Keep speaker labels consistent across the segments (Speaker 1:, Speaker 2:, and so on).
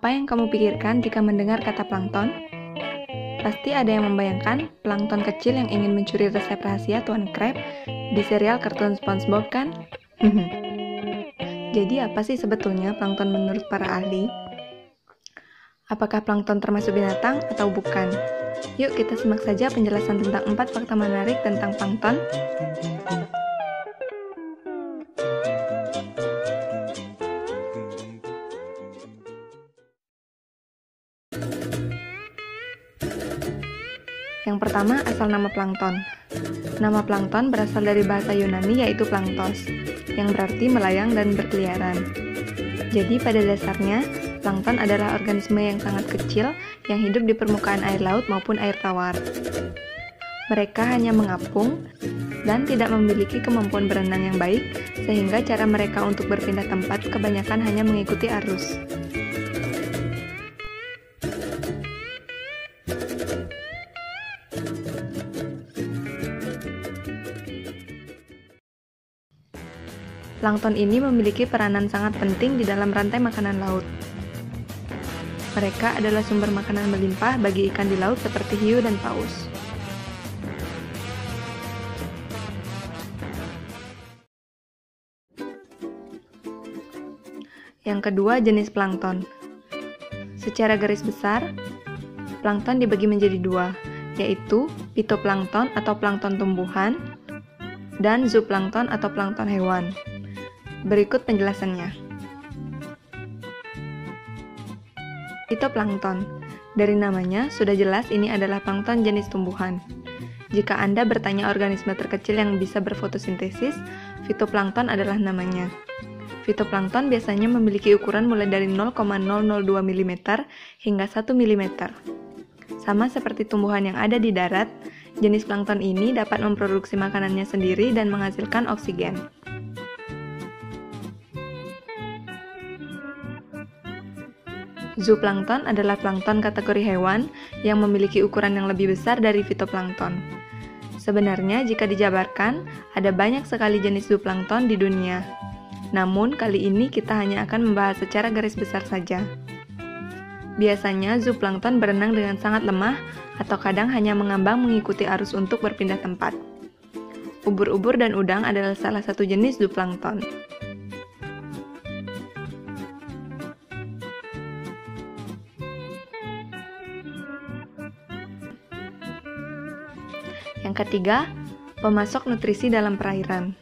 Speaker 1: Apa yang kamu pikirkan jika mendengar kata plankton? Pasti ada yang membayangkan plankton kecil yang ingin mencuri resep rahasia Tuan Crab di serial kartun SpongeBob kan? Jadi apa sih sebetulnya plankton menurut para ahli? Apakah plankton termasuk binatang atau bukan? Yuk kita simak saja penjelasan tentang 4 fakta menarik tentang plankton. Yang pertama, asal nama plankton. Nama plankton berasal dari bahasa Yunani yaitu planktos, yang berarti melayang dan berkeliaran. Jadi pada dasarnya, plankton adalah organisme yang sangat kecil yang hidup di permukaan air laut maupun air tawar. Mereka hanya mengapung dan tidak memiliki kemampuan berenang yang baik, sehingga cara mereka untuk berpindah tempat kebanyakan hanya mengikuti arus. Plankton ini memiliki peranan sangat penting di dalam rantai makanan laut. Mereka adalah sumber makanan melimpah bagi ikan di laut seperti hiu dan paus. Yang kedua, jenis plankton. Secara garis besar, plankton dibagi menjadi dua, yaitu fitoplankton atau plankton tumbuhan dan zooplankton atau plankton hewan. Berikut penjelasannya. Fitoplankton. Dari namanya, sudah jelas ini adalah plankton jenis tumbuhan. Jika Anda bertanya organisme terkecil yang bisa berfotosintesis, fitoplankton adalah namanya. Fitoplankton biasanya memiliki ukuran mulai dari 0,002 mm hingga 1 mm. Sama seperti tumbuhan yang ada di darat, jenis plankton ini dapat memproduksi makanannya sendiri dan menghasilkan oksigen. Zooplankton adalah plankton kategori hewan yang memiliki ukuran yang lebih besar dari fitoplankton. Sebenarnya, jika dijabarkan, ada banyak sekali jenis zooplankton di dunia. Namun, kali ini kita hanya akan membahas secara garis besar saja. Biasanya, zooplankton berenang dengan sangat lemah atau kadang hanya mengambang mengikuti arus untuk berpindah tempat. Ubur-ubur dan udang adalah salah satu jenis zooplankton. Yang ketiga, pemasok nutrisi dalam perairan.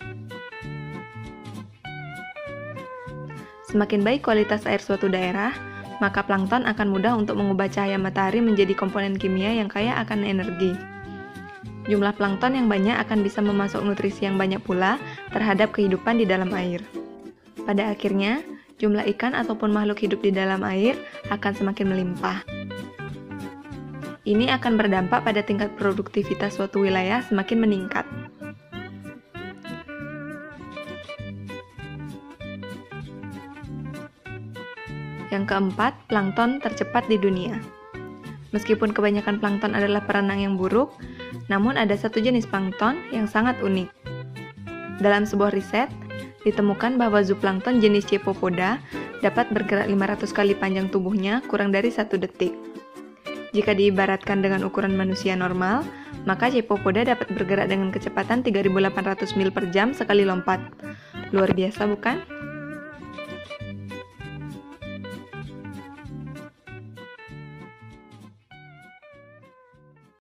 Speaker 1: Semakin baik kualitas air suatu daerah, maka plankton akan mudah untuk mengubah cahaya matahari menjadi komponen kimia yang kaya akan energi. Jumlah plankton yang banyak akan bisa memasok nutrisi yang banyak pula terhadap kehidupan di dalam air. Pada akhirnya, jumlah ikan ataupun makhluk hidup di dalam air akan semakin melimpah. Ini akan berdampak pada tingkat produktivitas suatu wilayah semakin meningkat. Yang keempat, plankton tercepat di dunia. Meskipun kebanyakan plankton adalah perenang yang buruk, namun ada satu jenis plankton yang sangat unik. Dalam sebuah riset, ditemukan bahwa zooplankton jenis Cephalopoda dapat bergerak 500 kali panjang tubuhnya kurang dari 1 detik. Jika diibaratkan dengan ukuran manusia normal, maka Cephalopoda dapat bergerak dengan kecepatan 3.800 mil per jam sekali lompat. Luar biasa bukan?